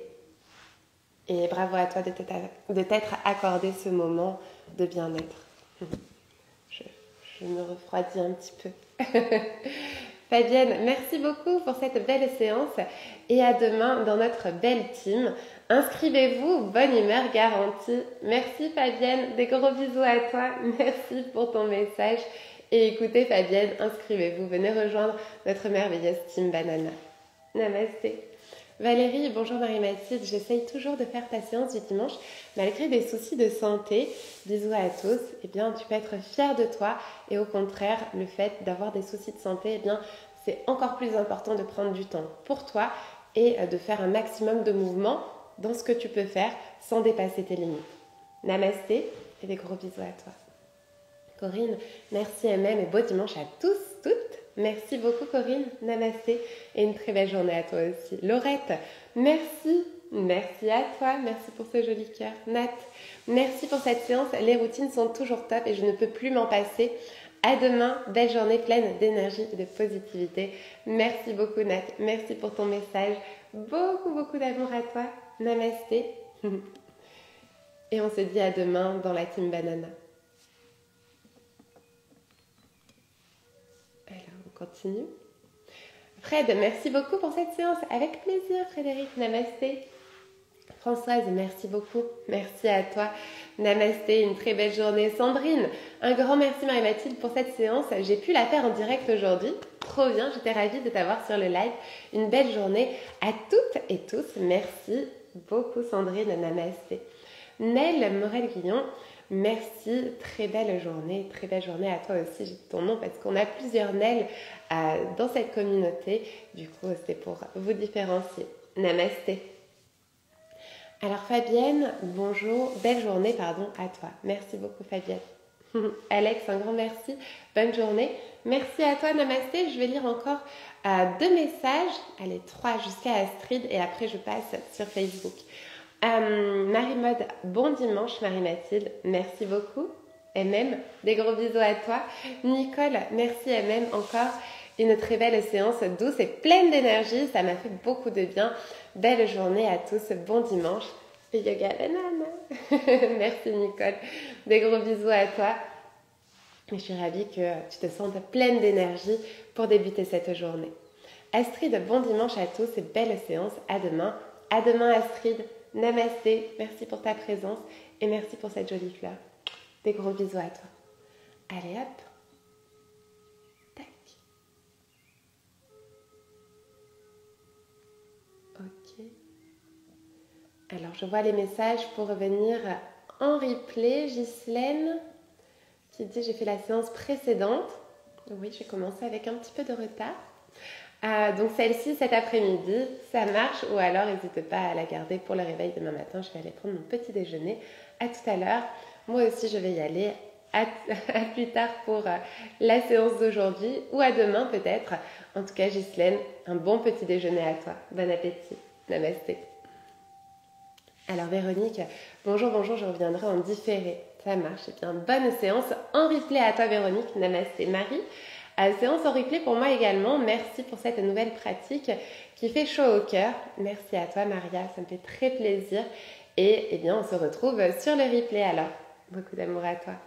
Et bravo à toi de t'être accordé ce moment de bien-être. Je, je me refroidis un petit peu. Fabienne, merci beaucoup pour cette belle séance. Et à demain dans notre belle team. Inscrivez-vous, bonne humeur garantie. Merci Fabienne, des gros bisous à toi. Merci pour ton message. Et écoutez Fabienne, inscrivez-vous, venez rejoindre notre merveilleuse team Banana. Namasté. Valérie, bonjour Marie-Mathilde, j'essaye toujours de faire ta séance du dimanche malgré des soucis de santé. Bisous à tous. Eh bien, tu peux être fière de toi et au contraire, le fait d'avoir des soucis de santé, eh bien, c'est encore plus important de prendre du temps pour toi et de faire un maximum de mouvements dans ce que tu peux faire sans dépasser tes limites. Namasté et des gros bisous à toi. Corinne, merci M M et beau dimanche à tous, toutes. Merci beaucoup Corinne, namasté et une très belle journée à toi aussi. Laurette, merci, merci à toi, merci pour ce joli cœur. Nat, merci pour cette séance, les routines sont toujours top et je ne peux plus m'en passer. À demain, belle journée pleine d'énergie et de positivité. Merci beaucoup Nat, merci pour ton message. Beaucoup, beaucoup d'amour à toi. Namasté. Et on se dit à demain dans la team Banana. Alors, on continue. Fred, merci beaucoup pour cette séance. Avec plaisir, Frédéric. Namasté. Françoise, merci beaucoup. Merci à toi. Namasté, une très belle journée. Sandrine, un grand merci Marie-Mathilde pour cette séance. J'ai pu la faire en direct aujourd'hui. Trop bien, j'étais ravie de t'avoir sur le live. Une belle journée à toutes et tous. Merci beaucoup Sandrine. Namasté. Nel Morel-Guillon, merci. Très belle journée. Très belle journée à toi aussi. J'ai ton nom parce qu'on a plusieurs Nel euh, dans cette communauté. Du coup, c'est pour vous différencier. Namasté. Alors Fabienne, bonjour, belle journée, pardon, à toi. Merci beaucoup Fabienne. Alex, un grand merci, bonne journée. Merci à toi, namasté. Je vais lire encore euh, deux messages, allez, trois jusqu'à Astrid et après je passe sur Facebook. Euh, Marie-Mode, bon dimanche Marie-Mathilde, merci beaucoup. M M, des gros bisous à toi. Nicole, merci M M encore. Une très belle séance douce et pleine d'énergie, ça m'a fait beaucoup de bien. Belle journée à tous, bon dimanche. Et yoga banane. Merci Nicole, des gros bisous à toi. Je suis ravie que tu te sentes pleine d'énergie pour débuter cette journée. Astrid, bon dimanche à tous et belle séance. À demain. À demain Astrid, Namasté, merci pour ta présence et merci pour cette jolie fleur. Des gros bisous à toi. Allez hop. Tac. Ok. Alors je vois les messages pour revenir en replay. Ghislaine qui dit j'ai fait la séance précédente. Oui, j'ai commencé avec un petit peu de retard. Euh, donc celle-ci cet après-midi, ça marche, ou alors n'hésite pas à la garder pour le réveil demain matin. Je vais aller prendre mon petit déjeuner. À tout à l'heure. Moi aussi je vais y aller. À, à plus tard pour euh, la séance d'aujourd'hui ou à demain peut-être. En tout cas Ghislaine, un bon petit déjeuner à toi. Bon appétit. Namasté. Alors Véronique, bonjour, bonjour, je reviendrai en différé. Ça marche, et bien bonne séance en replay à toi Véronique. Namasté Marie. Euh, séance en replay pour moi également. Merci pour cette nouvelle pratique qui fait chaud au cœur. Merci à toi Maria, ça me fait très plaisir. Et eh bien on se retrouve sur le replay alors. Beaucoup d'amour à toi.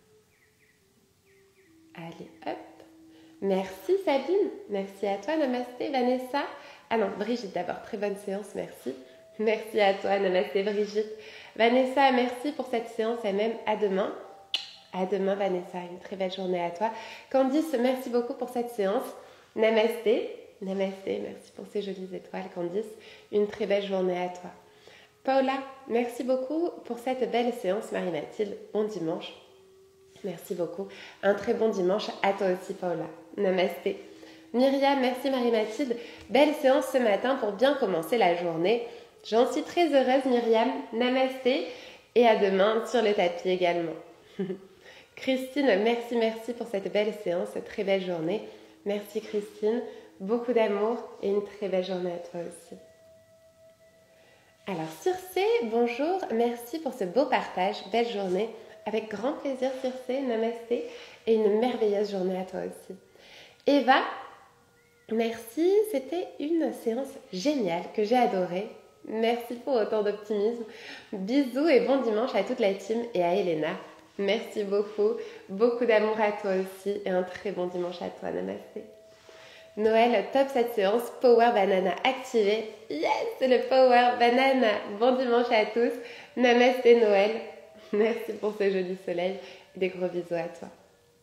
Allez, hop. Merci Sabine. Merci à toi. Namasté Vanessa. Ah non, Brigitte d'abord. Très bonne séance, merci. Merci à toi. Namasté Brigitte. Vanessa, merci pour cette séance et même à demain. À demain Vanessa. Une très belle journée à toi. Candice, merci beaucoup pour cette séance. Namasté. Namasté. Merci pour ces jolies étoiles Candice. Une très belle journée à toi. Paola, merci beaucoup pour cette belle séance. Marie-Mathilde, bon dimanche. Merci beaucoup. Un très bon dimanche à toi aussi, Paola. Namasté. Myriam, merci Marie-Mathilde. Belle séance ce matin pour bien commencer la journée. J'en suis très heureuse, Myriam. Namasté. Et à demain sur le tapis également. Christine, merci, merci pour cette belle séance, cette très belle journée. Merci Christine. Beaucoup d'amour et une très belle journée à toi aussi. Alors, Circé, bonjour. Merci pour ce beau partage. Belle journée. Avec grand plaisir, Circé, namasté, et une merveilleuse journée à toi aussi. Eva, merci, c'était une séance géniale que j'ai adorée. Merci pour autant d'optimisme. Bisous et bon dimanche à toute la team et à Elena. Merci beaucoup, beaucoup d'amour à toi aussi et un très bon dimanche à toi, namasté. Noël, top cette séance, Power Banana activé. Yes, c'est le Power Banana. Bon dimanche à tous. Namasté Noël. Merci pour ce joli soleil et des gros bisous à toi.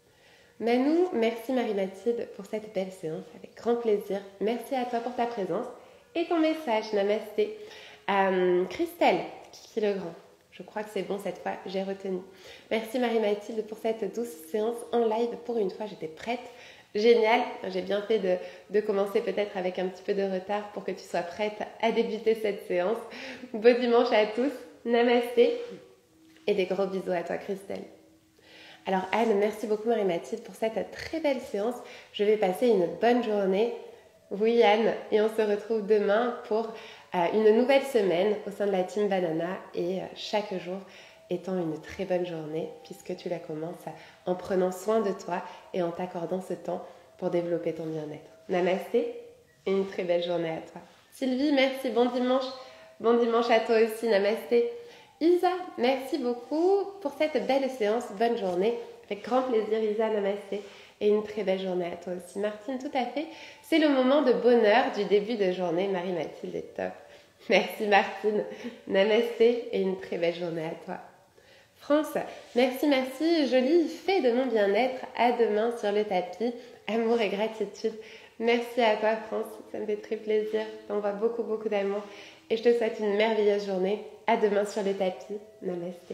Manou, merci Marie-Mathilde pour cette belle séance, avec grand plaisir. Merci à toi pour ta présence et ton message, namasté. Euh, Christelle, Kiki Legrand, je crois que c'est bon cette fois, j'ai retenu. Merci Marie-Mathilde pour cette douce séance en live. Pour une fois, j'étais prête. Génial, j'ai bien fait de, de commencer peut-être avec un petit peu de retard pour que tu sois prête à débuter cette séance. Beau dimanche à tous, namasté. Et des gros bisous à toi, Christelle. Alors Anne, merci beaucoup Marie-Mathilde pour cette très belle séance. Je vais passer une bonne journée. Oui Anne, et on se retrouve demain pour euh, une nouvelle semaine au sein de la Team Banana et euh, chaque jour étant une très bonne journée puisque tu la commences en prenant soin de toi et en t'accordant ce temps pour développer ton bien-être. Namasté et une très belle journée à toi. Sylvie, merci, bon dimanche. Bon dimanche à toi aussi, namasté. Isa, merci beaucoup pour cette belle séance. Bonne journée. Avec grand plaisir, Isa, namasté. Et une très belle journée à toi aussi. Martine, tout à fait. C'est le moment de bonheur du début de journée. Marie-Mathilde est top. Merci Martine. Namasté et une très belle journée à toi. France, merci, merci. Jolie fée de mon bien-être. À demain sur le tapis. Amour et gratitude. Merci à toi France. Ça me fait très plaisir. T'envoies beaucoup, beaucoup d'amour. Et je te souhaite une merveilleuse journée. À demain sur le tapis. Namasté.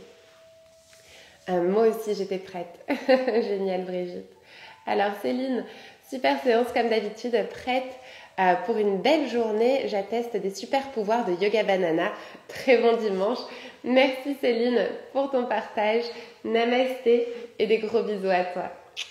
Euh, moi aussi, j'étais prête. Génial, Brigitte. Alors, Céline, super séance comme d'habitude, prête euh, pour une belle journée. J'atteste des super pouvoirs de Yoga Banana. Très bon dimanche. Merci, Céline, pour ton partage. Namasté et des gros bisous à toi.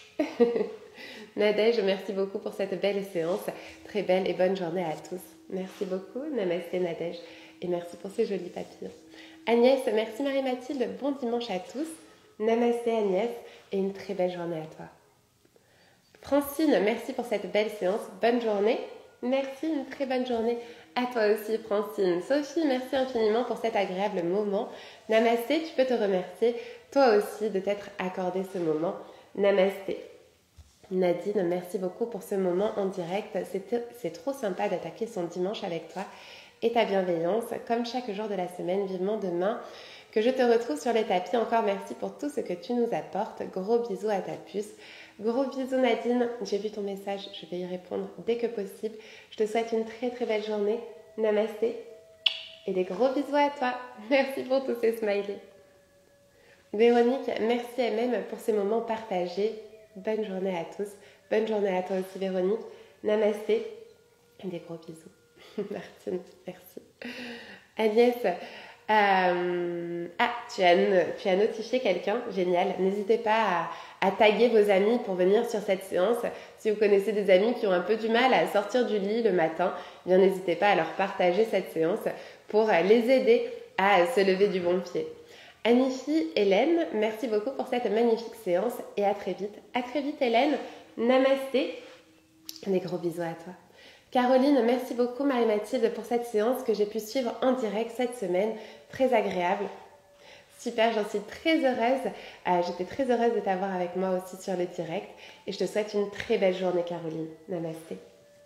Nadège, merci beaucoup pour cette belle séance. Très belle et bonne journée à tous. Merci beaucoup, namasté Nadège. Et merci pour ces jolis papillons. Agnès, merci Marie-Mathilde. Bon dimanche à tous. Namasté Agnès et une très belle journée à toi. Francine, merci pour cette belle séance. Bonne journée. Merci, une très bonne journée à toi aussi Francine. Sophie, merci infiniment pour cet agréable moment. Namasté, tu peux te remercier toi aussi de t'être accordé ce moment. Namasté. Nadine, merci beaucoup pour ce moment en direct. C'est trop sympa d'attaquer son dimanche avec toi. et ta bienveillance, comme chaque jour de la semaine, vivement demain que je te retrouve sur les tapis. Encore merci pour tout ce que tu nous apportes. Gros bisous à ta puce. Gros bisous Nadine, j'ai vu ton message, je vais y répondre dès que possible. Je te souhaite une très très belle journée. Namasté et des gros bisous à toi. Merci pour tous ces smileys. Véronique, merci à même pour ces moments partagés. Bonne journée à tous. Bonne journée à toi aussi Véronique. Namasté et des gros bisous. Martine, merci. Agnès, euh... ah, tu as, tu as notifié quelqu'un, génial. N'hésitez pas à, à taguer vos amis pour venir sur cette séance. Si vous connaissez des amis qui ont un peu du mal à sortir du lit le matin, eh bien n'hésitez pas à leur partager cette séance pour les aider à se lever du bon pied. Anifi, Hélène, merci beaucoup pour cette magnifique séance et à très vite. À très vite Hélène, namasté, des gros bisous à toi. Caroline, merci beaucoup Marie-Mathilde pour cette séance que j'ai pu suivre en direct cette semaine, très agréable. Super, j'en suis très heureuse, euh, j'étais très heureuse de t'avoir avec moi aussi sur le direct et je te souhaite une très belle journée Caroline, namasté.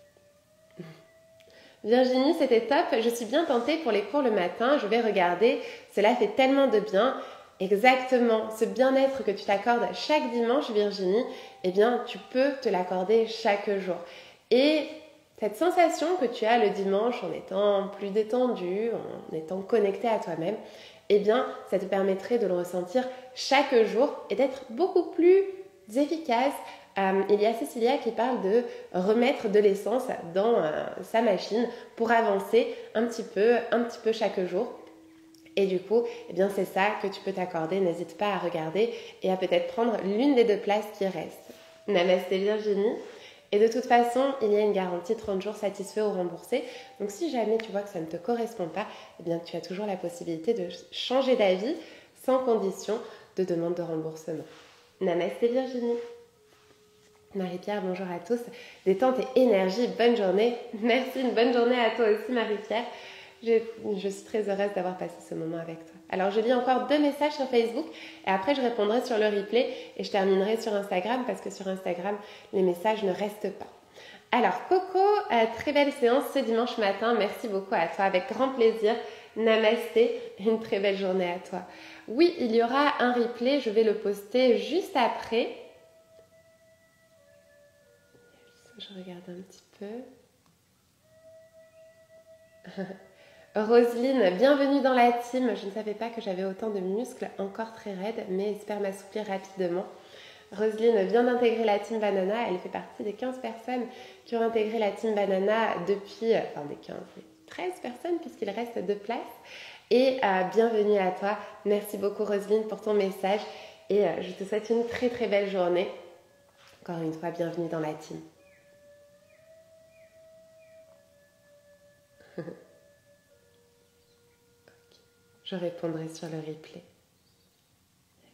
Virginie, c'était top. Je suis bien tentée pour les cours le matin. Je vais regarder. Cela fait tellement de bien. Exactement. Ce bien-être que tu t'accordes chaque dimanche, Virginie, eh bien, tu peux te l'accorder chaque jour. Et cette sensation que tu as le dimanche en étant plus détendu, en étant connecté à toi-même, eh bien, ça te permettrait de le ressentir chaque jour et d'être beaucoup plus efficace. Euh, il y a Cécilia qui parle de remettre de l'essence dans euh, sa machine pour avancer un petit peu, un petit peu chaque jour. Et du coup, eh bien, c'est ça que tu peux t'accorder. N'hésite pas à regarder et à peut-être prendre l'une des deux places qui restent. Namasté Virginie. Et de toute façon, il y a une garantie trente jours satisfait ou remboursé. Donc si jamais tu vois que ça ne te correspond pas, eh bien, tu as toujours la possibilité de changer d'avis sans condition de demande de remboursement. Namasté Virginie. Marie-Pierre, bonjour à tous. Détente et énergie, bonne journée. Merci, une bonne journée à toi aussi Marie-Pierre. Je, je suis très heureuse d'avoir passé ce moment avec toi. Alors je lis encore deux messages sur Facebook et après je répondrai sur le replay et je terminerai sur Instagram parce que sur Instagram, les messages ne restent pas. Alors Coco, euh, très belle séance ce dimanche matin. Merci beaucoup à toi, avec grand plaisir. Namasté, une très belle journée à toi. Oui, il y aura un replay, je vais le poster juste après. Je regarde un petit peu. Roselyne, bienvenue dans la team. Je ne savais pas que j'avais autant de muscles encore très raides, mais espère m'assouplir rapidement. Roselyne vient d'intégrer la team Banana. Elle fait partie des quinze personnes qui ont intégré la team Banana depuis, enfin des quinze, treize personnes puisqu'il reste deux places. Et euh, bienvenue à toi. Merci beaucoup Roselyne pour ton message et euh, je te souhaite une très très belle journée. Encore une fois, bienvenue dans la team. Je répondrai sur le replay. Yes.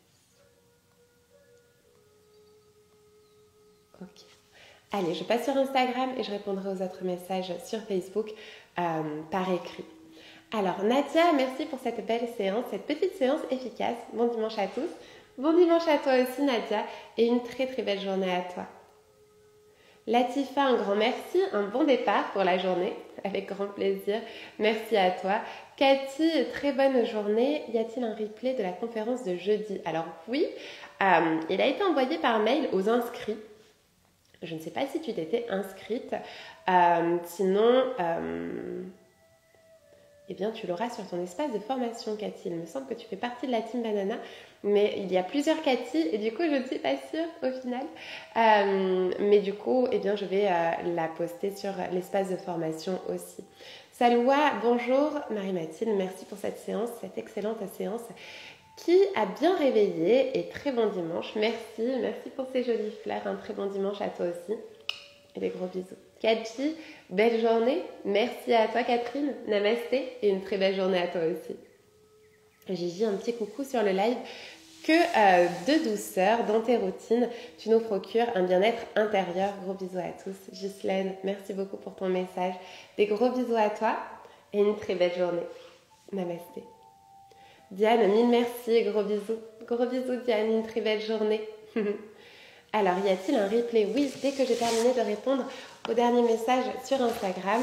Ok. Allez, je passe sur Instagram et je répondrai aux autres messages sur Facebook euh, par écrit. Alors, Nadia, merci pour cette belle séance, cette petite séance efficace. Bon dimanche à tous. Bon dimanche à toi aussi, Nadia, et une très très belle journée à toi. Latifa, un grand merci, un bon départ pour la journée, avec grand plaisir. Merci à toi. Cathy, très bonne journée. Y a-t-il un replay de la conférence de jeudi? Alors oui, euh, il a été envoyé par mail aux inscrits. Je ne sais pas si tu t'étais inscrite. Euh, sinon, euh, eh bien, tu l'auras sur ton espace de formation, Cathy. Il me semble que tu fais partie de la team Banana, mais il y a plusieurs Cathy et du coup, je ne suis pas sûre au final. Euh, mais du coup, eh bien, je vais euh, la poster sur l'espace de formation aussi. Saloua, bonjour Marie-Mathilde, merci pour cette séance, cette excellente séance qui a bien réveillé et très bon dimanche. Merci, merci pour ces jolies fleurs, un très bon dimanche à toi aussi et des gros bisous. Cathy, belle journée, merci à toi Catherine, namasté et une très belle journée à toi aussi. Gigi, un petit coucou sur le live. Que euh, de douceur dans tes routines, tu nous procures un bien-être intérieur. Gros bisous à tous. Ghislaine, merci beaucoup pour ton message. Des gros bisous à toi et une très belle journée. Namasté. Diane, mille merci, gros bisous. Gros bisous Diane, une très belle journée. Alors, y a-t-il un replay? Oui, dès que j'ai terminé de répondre au dernier message sur Instagram,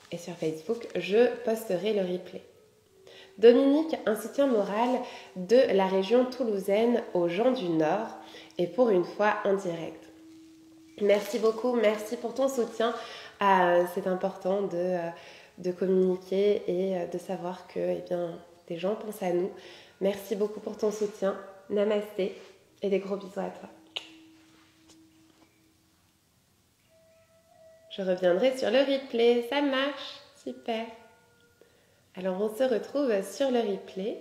et sur Facebook, je posterai le replay. Dominique, un soutien moral de la région toulousaine aux gens du Nord et pour une fois en direct. Merci beaucoup, merci pour ton soutien. Euh, c'est important de, euh, de communiquer et euh, de savoir que eh bien, des gens pensent à nous. Merci beaucoup pour ton soutien. Namasté et des gros bisous à toi. Je reviendrai sur le replay, ça marche, super. Alors on se retrouve sur le replay.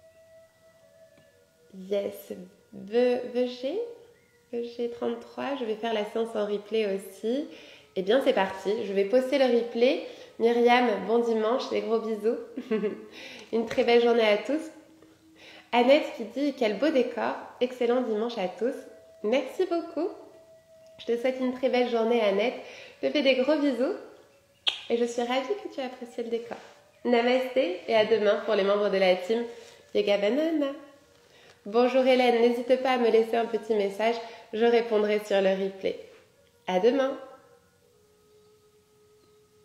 Yes, V G, V G trente-trois, je vais faire la séance en replay aussi. Eh bien c'est parti, je vais poster le replay. Myriam, bon dimanche, des gros bisous. Une très belle journée à tous. Annette qui dit quel beau décor, excellent dimanche à tous. Merci beaucoup. Je te souhaite une très belle journée Annette. Je te fais des gros bisous et je suis ravie que tu aies apprécié le décor. Namasté et à demain pour les membres de la team Yoga Banana. Bonjour Hélène, n'hésite pas à me laisser un petit message, je répondrai sur le replay. À demain.